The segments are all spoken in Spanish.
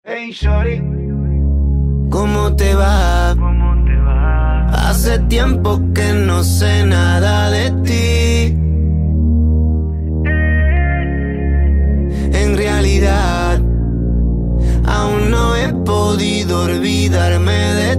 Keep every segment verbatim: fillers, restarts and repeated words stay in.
Hey, shorty, ¿cómo te va? ¿cómo te va? Hace tiempo que no sé nada de ti. En realidad, aún no he podido olvidarme de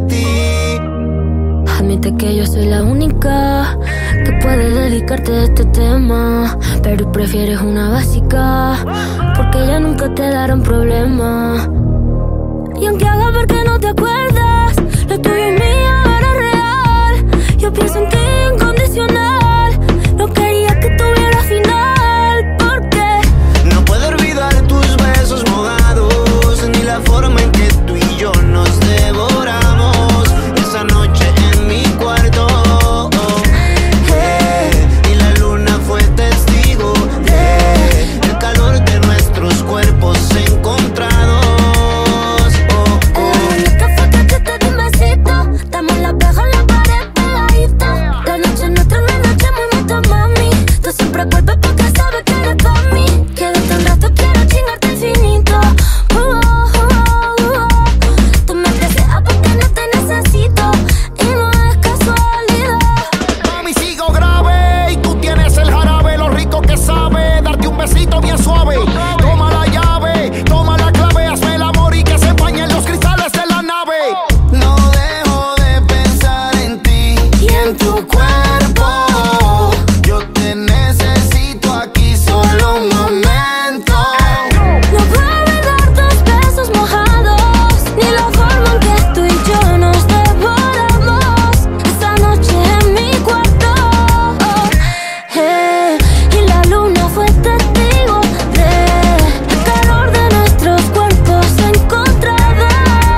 ti. Admite que yo soy la única que puede dedicarte a este tema, pero prefieres una básica, porque ya nunca te darán problema. Y aunque haga ver que no te acuerdas, lo tuyo y mío era real. Yo pienso en ti incondicional. No quería que tuviera final, porque no puedo olvidar tus besos mojados, ni la forma en que tú y yo nos devoramos esa noche en mi cuarto. Oh, hey, y la luna fue testigo de el calor de nuestros cuerpos encontrados. Oh, oh. el único fue que te di un besito. Damos la peja en la pared pegadita. La noche nuestra, una noche muy bonita, mami. Tú siempre vuelves porque sabes que eres pa' mí. Quédate un rato, quiero chingarte infinito. Uh, uh, uh, uh. Tú me deseas porque no te necesito, y no es casualidad. Mami, sigo grave y tú tienes el jarabe, lo rico que sabe darte un besito bien suave. Toma la llave, toma la clave, hazme el amor y que se empañen los cristales de la nave. No dejo de pensar en ti y en tu cuerpo. Yo te necesito aquí solo un momento. No puedo olvidar tus besos mojados, ni la forma en que tú y yo nos devoramos esa noche en mi cuarto. Oh, hey, y la luna fue testigo del calor de nuestros cuerpos encontrados.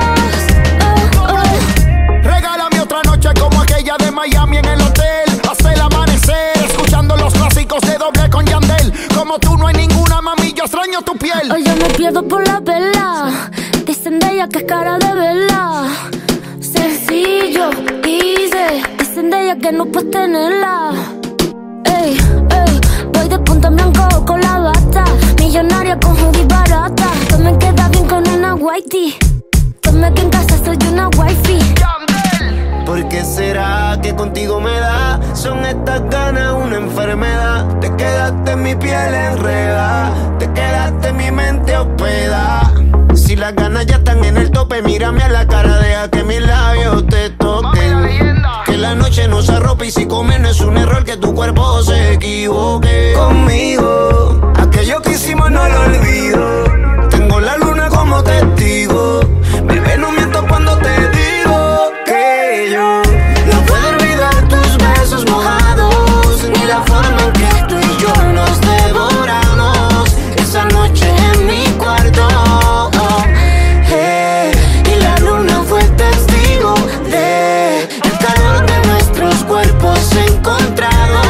Oh, oh. Regálame otra noche como aquella de Miami en el hotel. Hasta el amanecer, escuchando los clásicos de Doble con Yandel. Como tú no hay ninguna, mami, yo extraño tu piel. Hoy yo me pierdo por la vela. Dicen de ella que es cara de vela. Sencillo, easy. Dicen de ella que no puedes tenerla. Ey, ey, voy de punta en blanco con la bata. Millonaria con hoodie barata. Tú me quedas bien con una whitey. Tome que en casa soy una wifey. ¿Por qué será que contigo me da? Son estas ganas una enfermedad. Te quedaste en mi piel enredada, te quedaste en mi mente hospedada. Si las ganas ya están en el tope, mírame a la cara, deja que mis labios te toquen. Que la noche nos arrope y si comer no es un error, que tu cuerpo se equivoque. Conmigo, aquello que hicimos no lo olvido. Tengo la luna como testigo. Bebé, no miento cuando te digo que yo no puedo olvidar tus besos mojados, ni la forma en que tú y yo nos devoramos esa noche en mi cuarto. Oh, hey, y la luna fue testigo de el calor de nuestros cuerpos encontrados.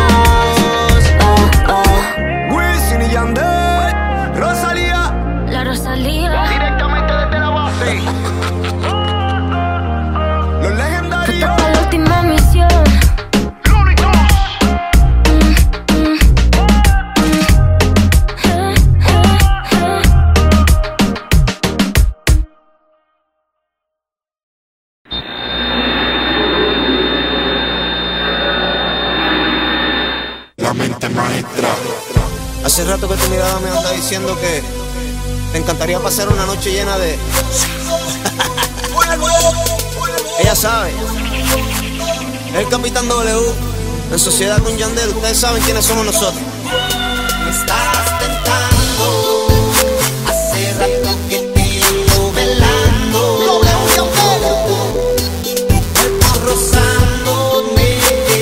Oh, oh. Wisin y Yandel, Rosalía, La Rosalía. directamente desde la base. Los legendarios. Esta fue la última misión. La mente maestra. Hace rato que tu mirada me anda diciendo que te encantaría pasar una noche llena de... Ella sabe. El Capitán W, en sociedad con Yandel, ustedes saben quiénes somos nosotros. Me estás tentando, hace rato que te ando velando. Cuerpo rozándome,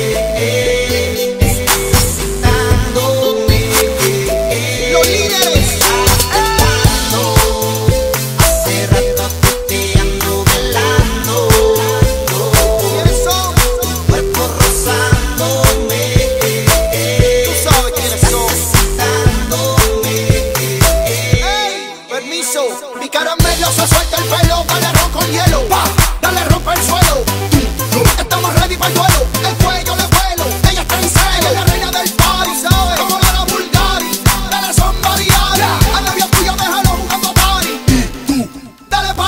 necesitándome. Los líderes. Hace rato que te ando velando. ¿Quiénes son? Cuerpo rozándome. Tú sabes quiénes son. Necesitándome. Ey, permiso. Mi caramelo se suelta el pelo. Dale ron con hielo. Pa, dale rompe el suelo. Estamos ready para el duelo. El cuello le vuelo. Ella está en celo. Es la reina del party, ¿sabes? Como la Bulgari. Dale son variadas. A la vía tuya déjalo jugando party. Dale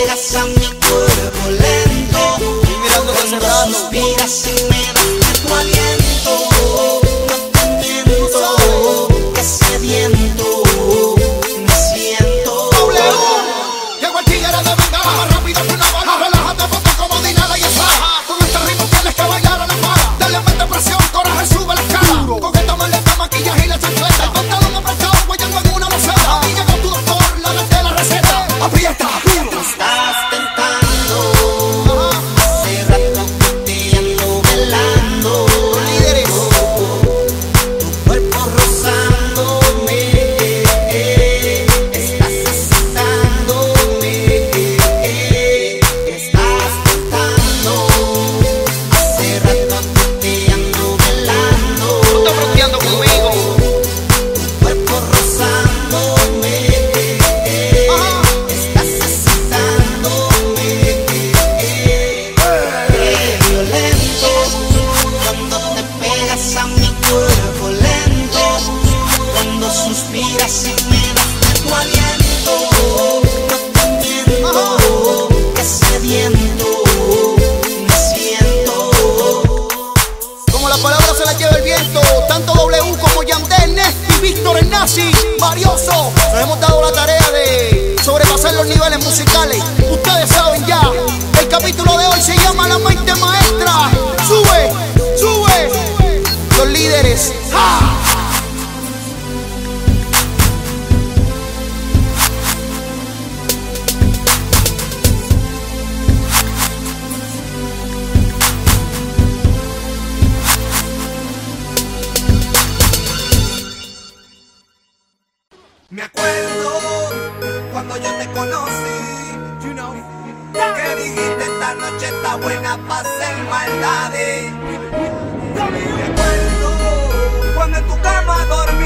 pegas a mi cuerpo lento, cuando suspiras y me das tu aliento, no te miento, que sediento me siento. Llegó el tigre de bengala, más rápido que una bala. Relájate, ponte como de nada y espada. Con este ritmo tienes que bailar a la para. Dale mete presión, coraje, sube la escala. Con esta maleta, maquillaje y la chancleta. El pantalón apretado, guayando en una loseta. Aquí llegó tu doctor, la de la receta. Aprieta, aprieta. Estás tentando, hace rato que te ando velando. Líderes, Tu cuerpo rozándome, estás excitándome, estás tentando, hace rato que te ando velando. tú estás fronteando conmigo. Tu cuerpo rozándome, estás excitándome, qué violento, cuando te pegas a mi cuerpo lento, cuando suspiras y me das tu aliento, no te miento, que sediento me siento. Como la palabra se la lleva el viento, tanto W como Yandel, Nesty, Víctor, el Nazi, Marioso, nos hemos dado la tarea de sobrepasar los niveles musicales. Ustedes saben ya, el capítulo de hoy se llama La Mente Maestra. Sube, sube, los líderes. ¡Ja! Me acuerdo cuando yo te conocí, you know, que dijiste esta noche está buena para hacer maldades. Me acuerdo cuando en tu cama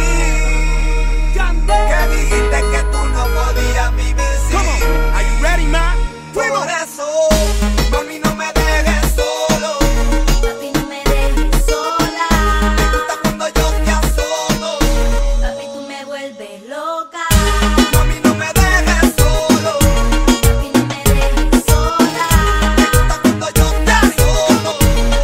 dormí, que dijiste que tú no podías vivir sin. Are you ready, man? Por eso, mami, no me dejes solo. Papi, no me dejes sola. Me gusta cuando yo te azoto. Papi, tú me vuelves loca. Mami, no me dejes solo. Papi, no me dejes sola. Me gusta cuando yo te azoto.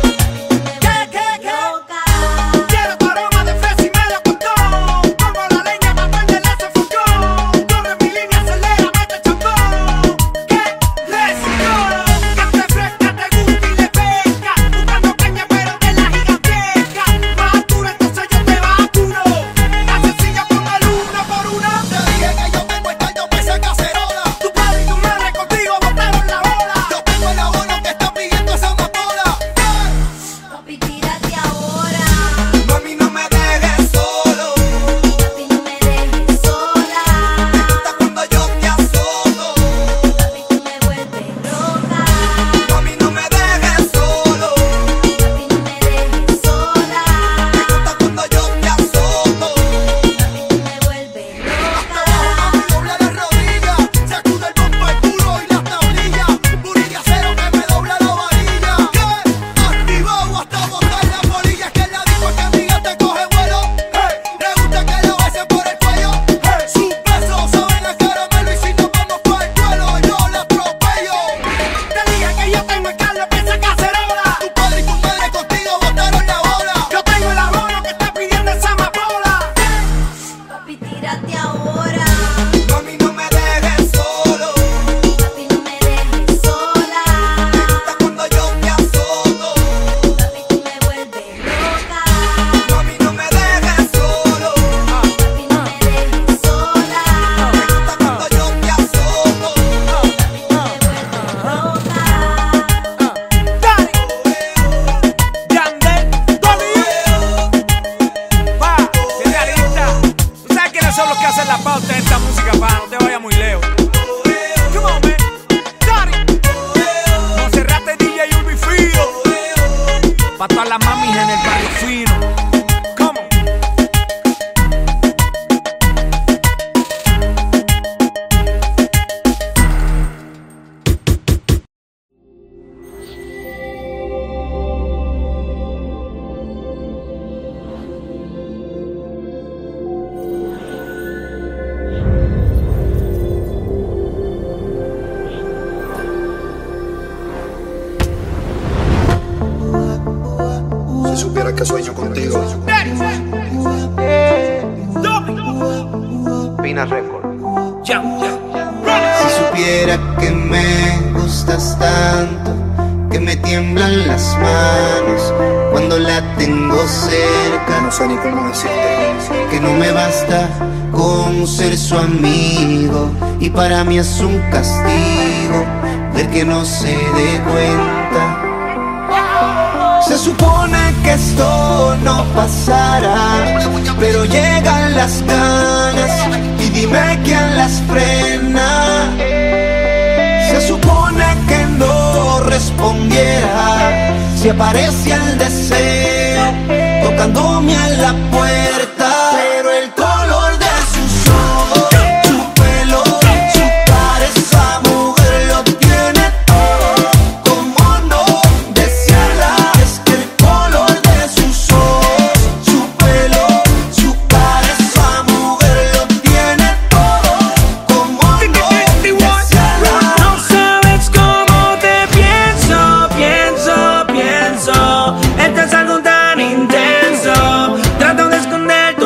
¿Qué, qué, qué? Loca. Quiero tu aroma de fresa y medio costón. Pongo la leña para prenderle ese fogón. Corre mi línea, acelera, mete chambón. ¿Qué? Let's go. Que te fresca, te gusta y le pesca. Buscando caña pero de la gigantesca. Más dura, entonces yo te vacuno. La sencilla póngalo una por una. Te dije que yo tengo esta yo pesa cacerola. Tu padre y tu madre contigo botaron la bola. Yo tengo el abono que está pidiendo esa amapola. Papi, tírate ahora. Mami, no me dejes solo. Papi, no me dejes sola. Me gusta cuando yo te azoto. Papi, tú me vuelves loca. Mami, no me dejes solo. Papi, no me dejes sola. Me gusta cuando yo te azoto. Papi, tú me vuelves loca. Mami, dobla la rodilla, sacude el bombo, el culo y las tablillas. Un booty de acero que me dobla la varilla. ¿Qué? Activado hasta botar las bolillas. Que la disco que amiga te coge vuelo. Hey, le gusta que lo besen por el cuello. Hey, su peso saben a caramelo y si nos vamos para el duelo yo la atropello. Te dije que yo tengo el Carlos que esa cacerola. Tu padre y tu madre contigo botaron la bola. Yo tengo el abono que está pidiendo esa amapola. Papi, tírate ahora. Mami, no me dejes solo. Papi, no me dejes sola. Me gusta cuando yo te azoto. Papi, tú me vuelves loca. Mami, no me dejes solo. Papi, no me dejes sola. Me gusta cuando yo te azoto. Papi, tú me vuelves loca. Yandel, pa, si es realista. ¿Tú sabes quiénes son los que hacen la pauta de esta música, pa? No te vayas muy lejos. Come on, man. Daddy. Monserrate, D J Urbi Fío. Pa' todas las mamis en el barrio fino. Come on. que sueño contigo. Pina Record. Ya, ya. Si supiera que me gustas tanto, que me tiemblan las manos cuando la tengo cerca, No sé ni cómo decirte. que no me basta con ser su amigo, y para mí es un castigo ver que no se dé cuenta. Se supone que esto no pasará, pero llegan las ganas y dime quién las frena. Se supone que no respondiera si aparece el deseo tocándome a la puerta, pero el color de sus ojos, su pelo, su cara, esa mujer lo tiene todo. ¿Cómo no desearla? Es que el color de sus ojos, su pelo, su cara, esa mujer lo tiene todo. ¿Cómo no desearla? No sabes cómo te pienso, pienso, pienso. Este es algo tan intenso. Trato de esconderte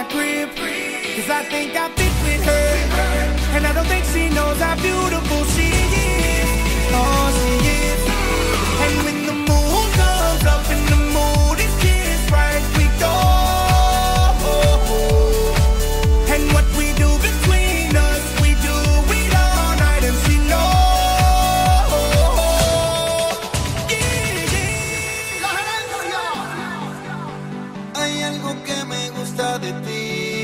crib, cause I think I fit with her, and I don't think she knows how beautiful she is. Oh, she is. And when the moon comes up and the mood is just right, we go. And what we do between us, we do it all night, and she knows. Yeah, yeah. Hay algo que me gusta de ti,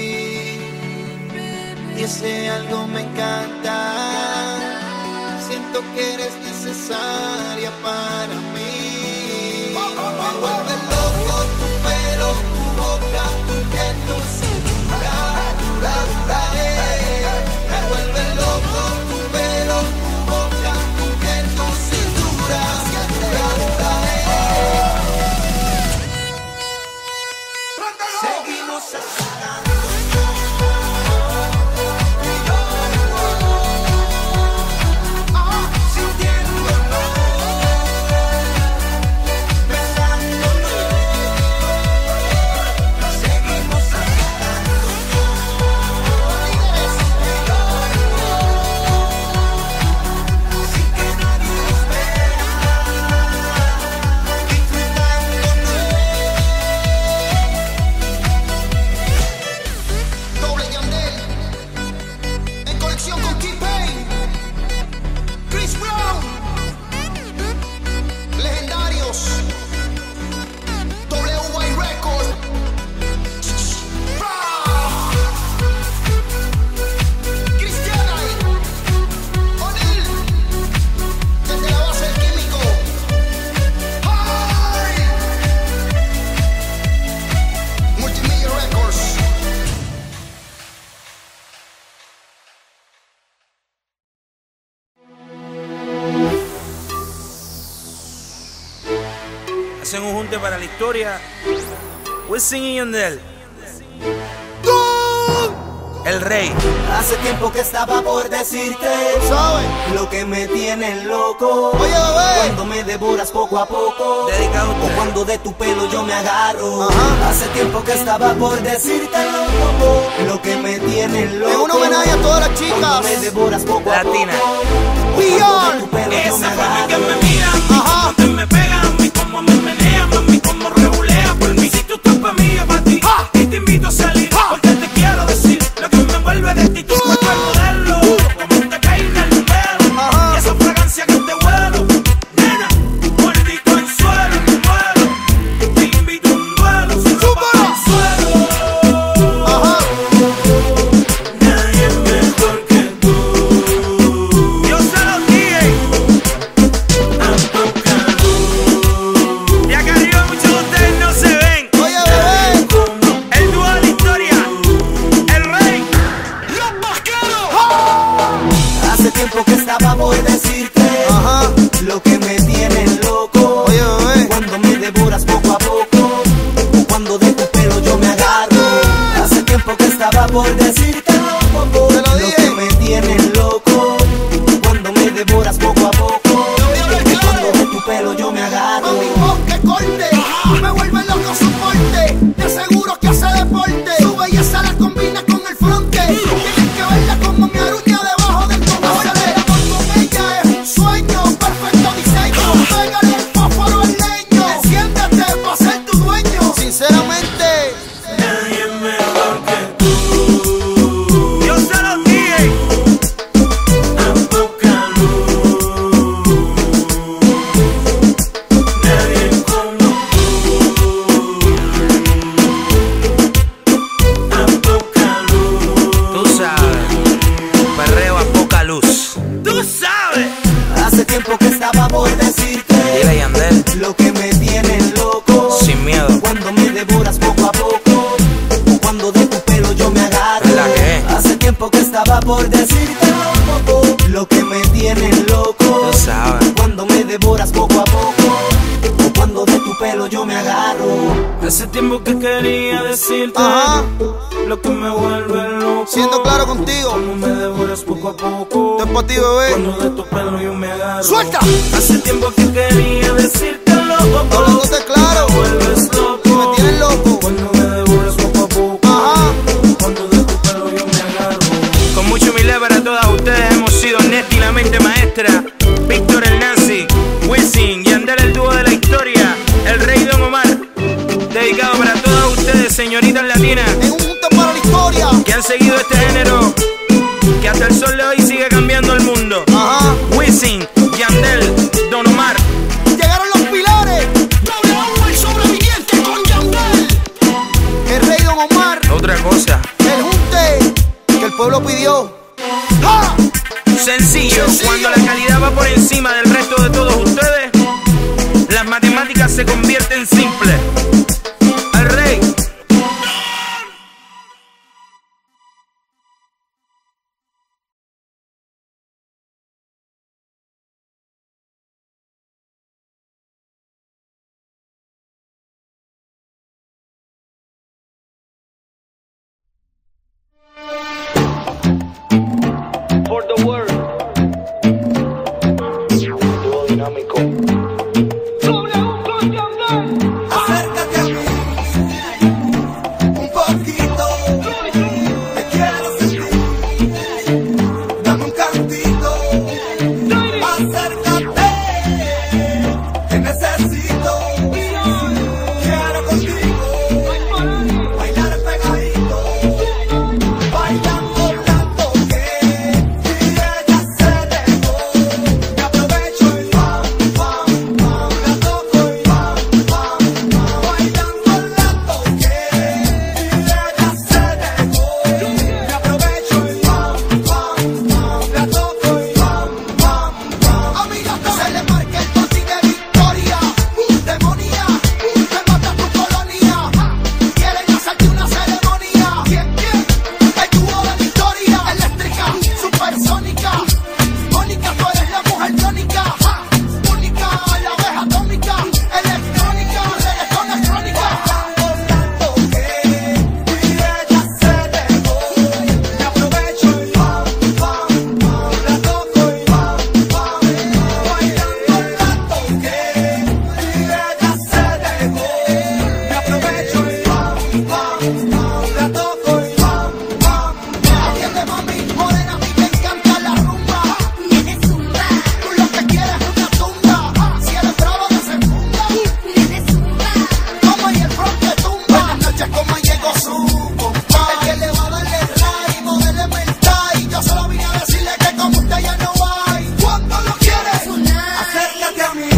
y ese algo me encanta. Siento que eres necesaria para mí. Me vuelve loco tu pelo, tu boca, tu piel, tu cintura, dura, dura, eh. Me vuelve loco tu pelo, tu boca, tu piel, tu cintura, dura, dura, eh. Seguimos así. Hacen un junte para la historia. Wisin y Yandel. El rey. Hace tiempo que estaba por decirte, ¿sabes? Lo que me tiene loco. Oye, bebé. Cuando me devoras poco a poco. Dedicado a usted. O cuando de tu pelo yo me agarro. Ajá. Hace tiempo que estaba por decirte loco. Lo que me tiene loco. Es un homenaje a todas las chicas. Cuando me devoras poco Latina. a poco. Beyond. Esa forma que me mira, cómo te me pega, a mí cómo me menea, mami cómo regulea por mí. Si tú estás pa' mí, yo pa' ti, y te invito a salir, porque te quiero decir lo que me envuelve de ti, tu cuerpo es modelo, como te cae en el pelo, y esa fragancia que te huelo, nena, muerdito en suelo, te muero, te invito a un duelo, sin ropa en suelo. Nadie mejor que tú. Yo se lo dije. Y acá arriba muchos de ustedes no se ven. Oye, bebé. El dúo de la historia, el rey, los vaqueros. Hace tiempo que estaba por decirte. Ajá. Lo que me tiene loco. Oye, bebé. Cuando me devoras poco a poco. O cuando de tu pelo yo me agarro. Hace tiempo que estaba por decirte loco. Te lo dije. Lo que me tiene loco. Cuando me devoras poco a poco. O cuando de tu pelo yo me agarro. Mami, vos que corte, me vuelve loco su porte. Te aseguro que hace deporte. Su belleza la combina con el fronte. Tienes que verla como mi aruña debajo del tomate. El amor con ella es un sueño, perfecto diseño. Pégale el fósforo al leño. Enciéndete pa' ser tu dueño. Sinceramente. Nadie mejor que tú. Yo se lo dije. A poca luz. Nadie como tú. A poca luz. Tú sabes. Perreo a poca luz. Tú sabes. Hace tiempo que estaba por decirte. Dile, Yandel. Lo que me tiene loco. Sin miedo. Cuando me devoras poco a poco. O cuando de tu pelo yo me agarro. ¿La qué? Hace tiempo que estaba por decirte loco. Lo que me tiene loco. Tú sabes. Cuando me devoras poco a poco. O cuando de tu pelo yo me agarro. Hace tiempo que quería decirte Ajá. lo que me vuelve loco. Siendo claro contigo. Como me devoras poco a poco. Esto es pa' ti, bebé. Cuando de tu pelo yo me agarro. ¡Suelta! Hace tiempo que quería decirte loco. Hablándote claro. Me vuelves loco. Y me tienes loco. Cuando me devoras poco a poco. Ajá. perseguido este género que hasta el sol de hoy sigue cambiando el mundo. Ajá. Wisin, Yandel, Don Omar. Llegaron los pilares. W U, el sobreviviente con Yandel. El rey Don Omar. Otra cosa. El junte que el pueblo pidió. ¡Ja! Sencillo, Sencillo. cuando la calidad va por encima del resto de todos ustedes, las matemáticas se convierten simples. Al rey. For the world. Dúo dinámico. Acércate a mí un poquito, te quiero sentir, dame un cantito, acércate, te necesito, quiero contigo, bailar pegadito, bailando tanto que y ella se dejó, me aprovecho y pam, pam, pam, la toco y pam, pam, pam, bailando la toqué y ella se dejó, me aprovecho y pam, pam, pam, la toco y pam, pam, pam. Amiga, se le marca el botín de victoria, demonía, te mata tu colonia, quieren hacerte una ceremonia. ¿Quién, quién? El dúo de victoria, eléctrica, supersónica, Mónica, tú eres la mujer tónica, única, la abeja atómica, electrónica, reggaetón es crónica. Bailando tanto que y ella se dejó, me aprovecho y pam, pam, pam, la toco y pam, pam, bailando tanto que y ella se dejó, me aprovecho y pam, pam, pam, la toco y pam, pam, pam. Atiende mami, morena, a mí me encanta la rumba. Nene zumba, Tú lo que quieres es una tunda, si eres bravo desenfunda, nene zumba. como y el front te tumba. Buenas noches, como llegó su compa, el que le va a darle ray, moverle mental. Yo solo vine a decirle que como usted ya no hay. Cuando lo quieres, acércate a mí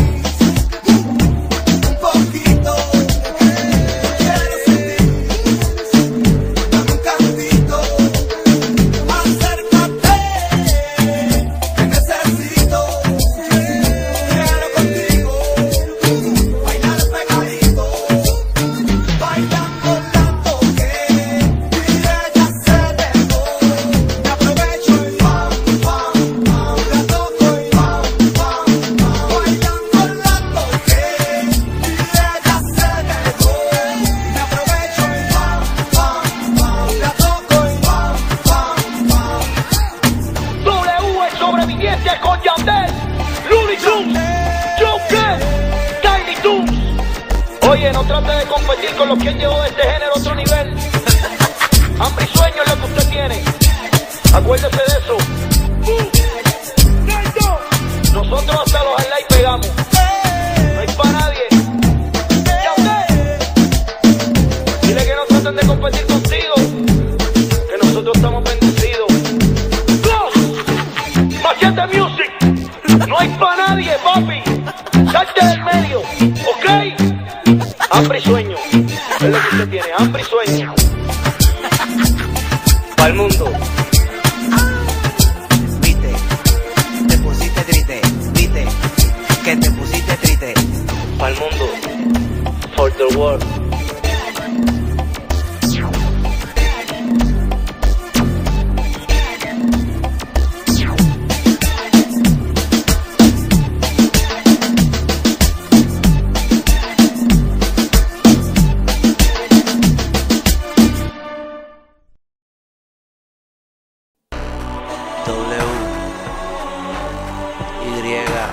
un poquito, quiero sentir, dame un cantito, acércate, te necesito, quiero contigo, bailar pegadito, bailando tanto que y ella se dejó, me aprovecho y pam, pam, pam, la toco y pam, pam, pam, bailando tanto que y ella se dejó, me aprovecho y pam, pam, pam, la toco y pam, pam, pam. W, el sobreviviente con Yandel, Looney Tunes, Joker, Tiny Toons. Oye, no trate de competir con los que han llevado este género a otro nivel. Hambre y sueño es lo que usted tiene. Acuérdese de eso. Nosotros hasta los highlights pegamos. No hay para nadie. Yandel, dile que no traten de competir contigo, que nosotros estamos bendecidos. Dos, Machete Music. No hay para nadie, papi. Salte del medio, ¿ok? Hambre y sueño. Es lo que usted tiene, hambre y sueño. Para el mundo. Viste, te pusiste triste, viste, que te pusiste triste. Para el mundo. For the world. W, Y,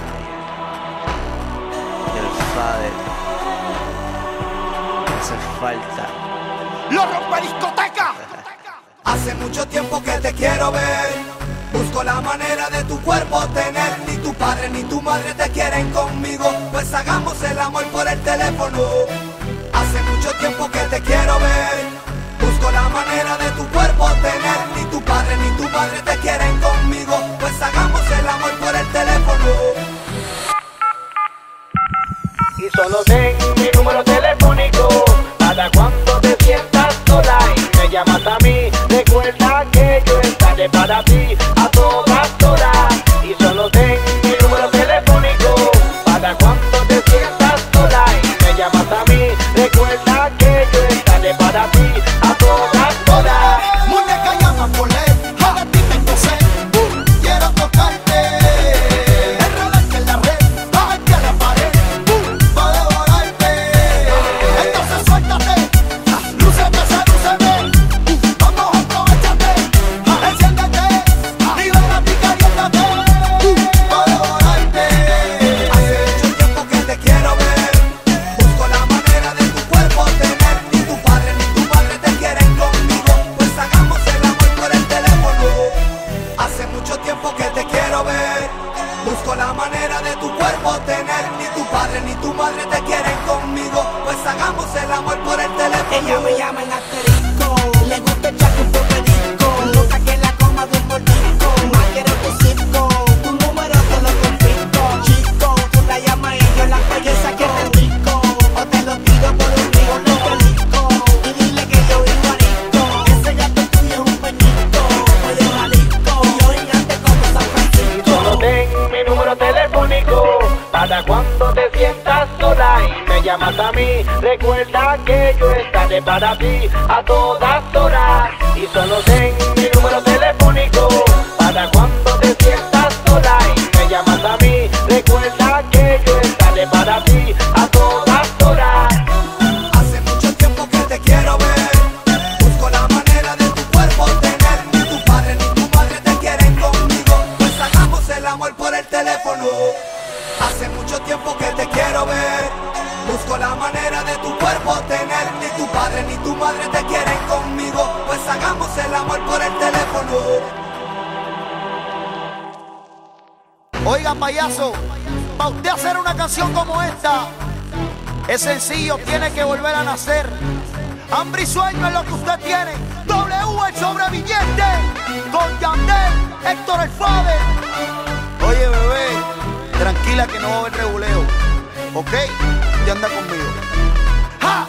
el Fader, hace falta. ¡Lo rompe discoteca! Hace mucho tiempo que te quiero ver, busco la manera de tu cuerpo tener. Ni tu padre ni tu madre te quieren conmigo, pues hagamos el amor por el teléfono. Hace mucho tiempo que te quiero ver, busco Busco la manera de tu cuerpo tener. Ni tu padre ni tu madre te quieren conmigo. Pues hagamos el amor por el teléfono. Y solo ten mi número telefónico para cuando te sientas sola y me llamas a mí. Recuerda que yo estaré para ti a todas horas. Y solo ten mi número telefónico para cuando te sientas sola y me llamas a mí. Recuerda que yo estaré para ti a todas horas. Muñeca, llama por ley, a ti tengo sed. Uh, quiero tocarte, enredarte en la red, bajarte a la pared, uh, pa' devorarte. Entonces suéltate, lúcete, sedúceme, uh, vamos, aprovechate, uh, enciéndete, libérate y caliéntate, uh, pa' devorarte. Hace mucho tiempo que te quiero ver. Busco la manera de tu cuerpo tener. Ni tu padre ni tu madre te quieren conmigo. Pues hagamos el amor por el teléfono. Hace mucho tiempo que te quiero ver. Busco la manera de tu cuerpo tener. Ni tu padre ni tu madre te quieren conmigo. Pues hagamos el amor por el teléfono. Ella me llama en asterisco, le gusta echarte un popedico, loca que la coma de un mordisco, más quiero tu circo, tu número te lo confisco, chico, tú la llamas y yo la belleza que te rico, o te lo tiro por un río, no te disco, y dile que yo vivo arisco, ese gato tuyo es un peñito, soy de Jalisco, y yo gigante como San Francisco. Solo ten mi número telefónico para cuando te sientas sola y me llamas a mí. Recuerda que yo estaré para ti a todas horas. Y solo ten mi número telefónico para cuando te sientas sola y me llamas a mí. Recuerda que yo estaré para ti a todas horas. Hace mucho tiempo que te quiero ver. Busco la manera de tu cuerpo tener. Ni tu padre ni tu madre te quieren conmigo. Pues hagamos el amor por el teléfono. Hace mucho tiempo que te quiero ver. Busco la manera de tu cuerpo tener. Ni tu padre ni tu madre te quieren conmigo. Pues hagamos el amor por el teléfono. Oiga, payaso, para usted hacer una canción como esta, es sencillo, tiene que volver a nacer. Hambre y sueño es lo que usted tiene. W el sobreviviente, con Yandel, Héctor el Fader. Oye, bebé, tranquila que no va a haber reguleo, ¿ok? Y anda conmigo. ¡Ja!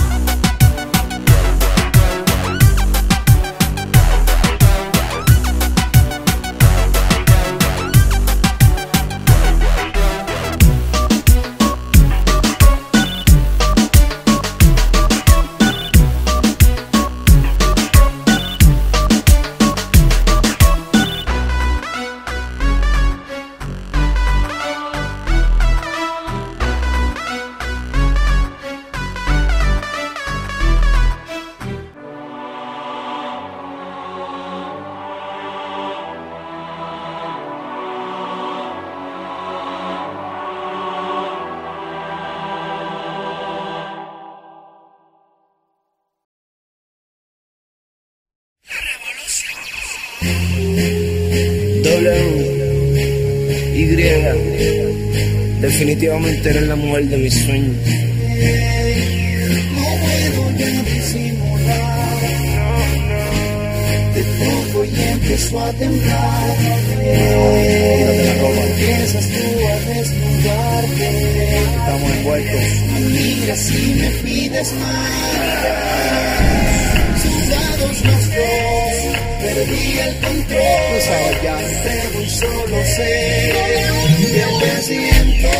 Y, definitivamente eres la mujer de mis sueños. No puedo ya disimular, de poco y empiezo a temblar. Empiezas tú a desnudarte. Estamos envueltos. Miras y me pides más. Sudados los dos, perdí el control. Pero solo sé que te siento.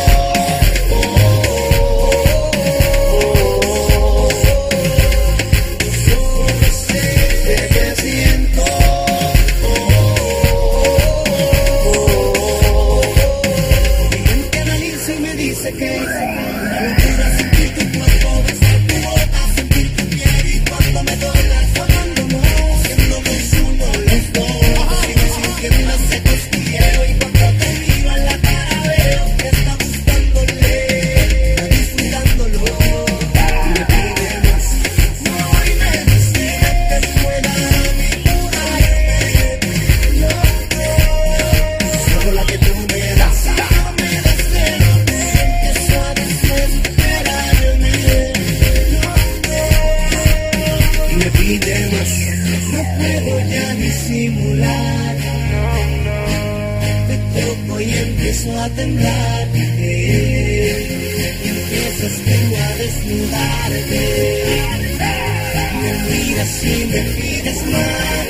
Me si me pides más.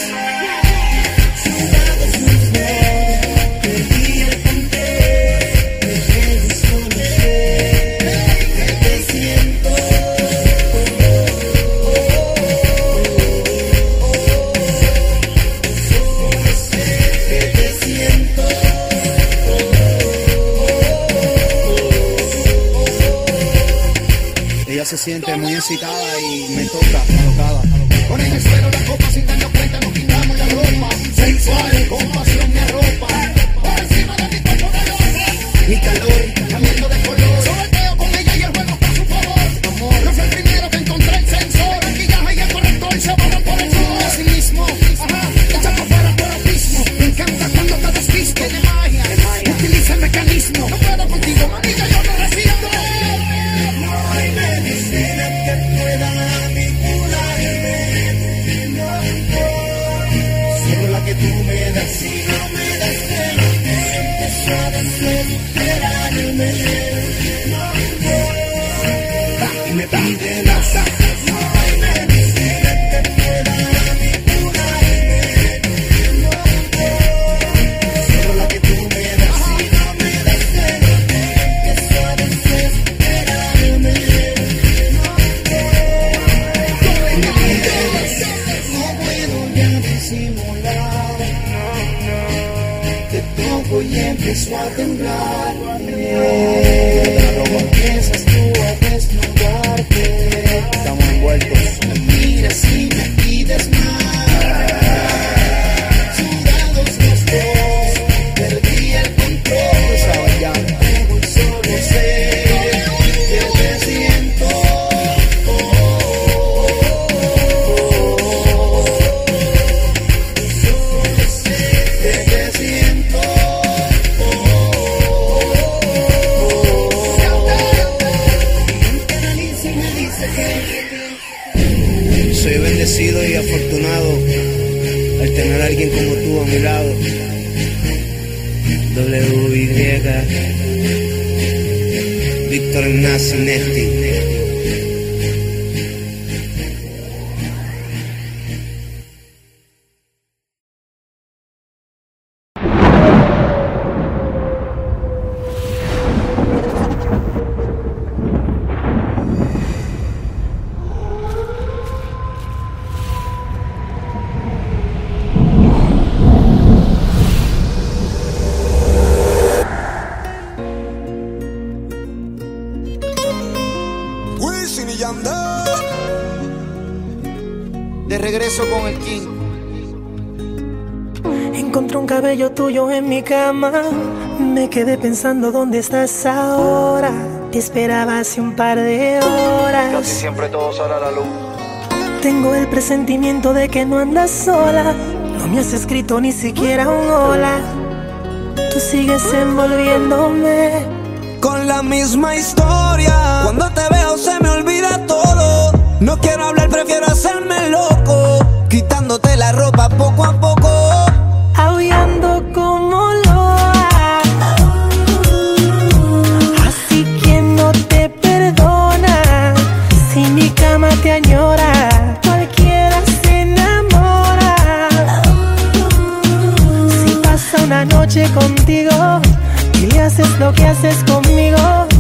Ella se siente muy excitada y me toca, alocada. Con el suelo la copa sin darnos cuenta nos quitamos la ropa. Sensual, con pasión me arropa. Por encima de mi cuerpo de loca. Mi calor, cambiando de color. Sorteo con ella y el juego está a su favor. Amor, no fue el primero que encontré el sensor. El guillaje y el corrector se van por el sudor. Así mismo, ajá, echando fuera por abismo. Me encanta cuando te desvisto de magia. Utiliza el mecanismo. No puedo contigo, mamita, yo no resisto. No hay medicina que pueda vincularme. Solo la que tú me das, si no me das, te lo que empezó a desesperarme. Y me pide la saca. No hay medicina que pueda vincularme. Solo la que tú me das, si no me das, te lo que empezó a desesperarme. Y me pide la saca. No puedo ya disimular. Te toco y empiezo a temblar. Empiezas tú a desnudarte. Estamos envueltos. Me miras y me pides más. Sudados los dos, perdí el control. Sabes ya. Debo solo sé que te siento. Oh, oh, oh, oh. Solo sé que te siento. Soy bendecido y afortunado al tener a alguien como tú a mi lado. W Y Víctor Ignacio Nesti. De regreso con el King. Encontré un cabello tuyo en mi cama. Me quedé pensando dónde estás ahora. Te esperaba hace un par de horas. Casi siempre todo sale a la luz. Tengo el presentimiento de que no andas sola. No me has escrito ni siquiera un hola. Tú sigues envolviéndome con la misma historia. Cuando te veo se me olvida todo. No quiero hablar, prefiero hacerme loco, quitándote la ropa poco a poco, aullando como loa. Así que no te perdona. Si mi cama te añora, cualquiera se enamora. Si pasa una noche contigo y le haces lo que haces conmigo,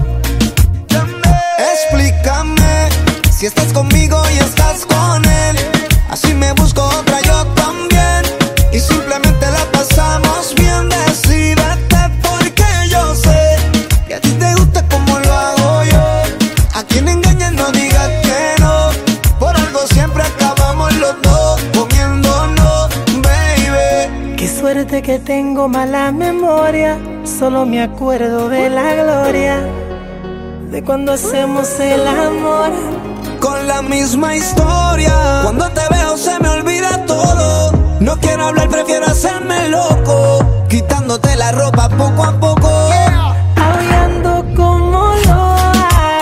explícame si estás conmigo y estás con él. Así me busco otra yo también, y simplemente la pasamos bien. Decídete porque yo sé que a ti te gusta como lo hago yo. A quien engañas no digas que no. Por algo siempre acabamos los dos comiéndonos, baby. Qué suerte que tengo mala memoria. Solo me acuerdo de la gloria de cuando hacemos el amor. Con la misma historia. Cuando te veo se me olvida todo. No quiero hablar, prefiero hacerme loco, quitándote la ropa poco a poco, aullando como loa.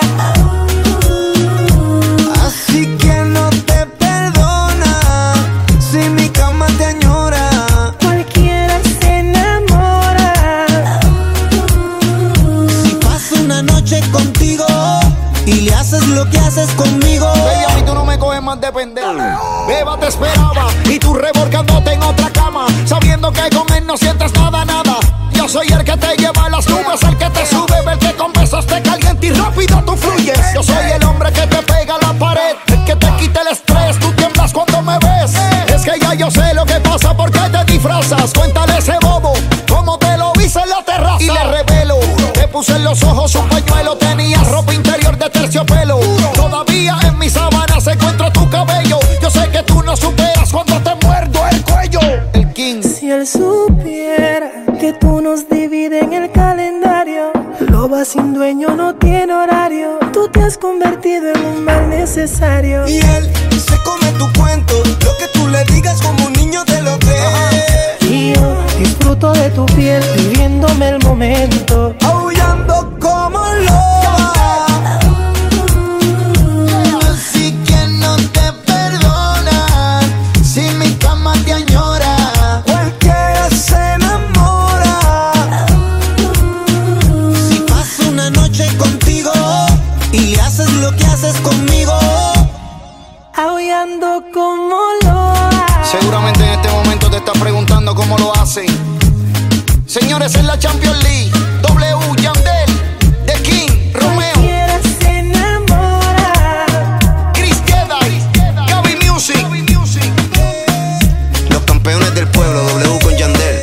Así que no te perdona. Si mi cama te añora, cualquiera se enamora. Si paso una noche contigo y le haces lo que haces conmigo, baby, tú no me coges más de pendejo. Beba te esperaba y tú revolcándote en otra cama, sabiendo que con él no sientes nada, nada. Yo soy el que te lleva a las nubes, el que te sube, el que con besos te calienta y rápido tú fluyes. Yo soy el hombre que te pega a la pared, el que te quita el estrés, tú tiemblas cuando me ves. Es que ya yo sé lo que pasa, por qué te disfrazas. Cuéntale a ese bobo cómo te lo hice en la terraza. Y le revelo, te puse en los ojos un pañuelo, tenía ropa interior de terciopelo. Todavía en mi sábana se encuentra tu cabello. Yo sé que tú no superas cuando te muerdo el cuello. El King. Si él supiera que tú nos divides en el calendario, loba sin dueño no tiene horario. Tú te has convertido en un mal necesario. Y él se come tu cuento, lo que tú le digas como un niño te lo cree. Y yo disfruto de tu piel, viviéndome el momento, aullando como loba. Así que no te perdona si mi cama te añora. Cualquiera se enamora si paso una noche contigo y le haces lo que haces conmigo, aullando como loba. Seguramente en este momento te estás preguntando cómo lo hacen. Señores, en la Champions League, W, Yandel, The King, Romeo, se enamora. Chris Jedi, Gaby Music. los campeones del pueblo, W con Yandel.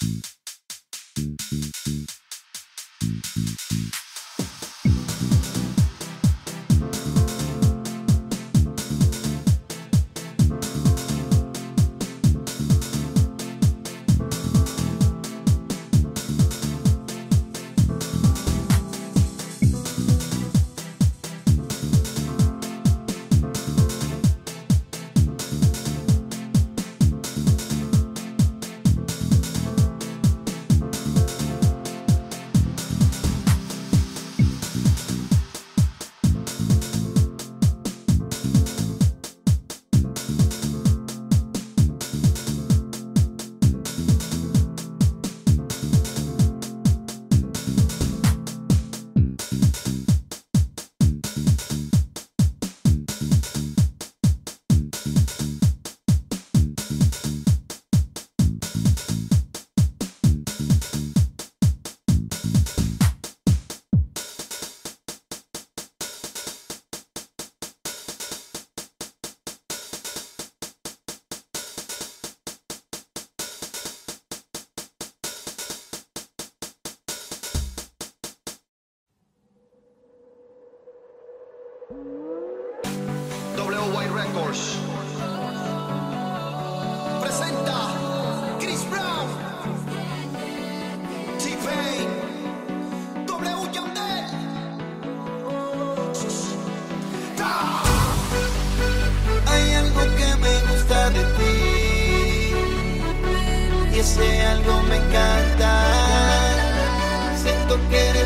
W Y Records presenta Chris Brown, T-Pain, W Yandel. Hay algo que me gusta de ti y ese algo me encanta. Siento que eres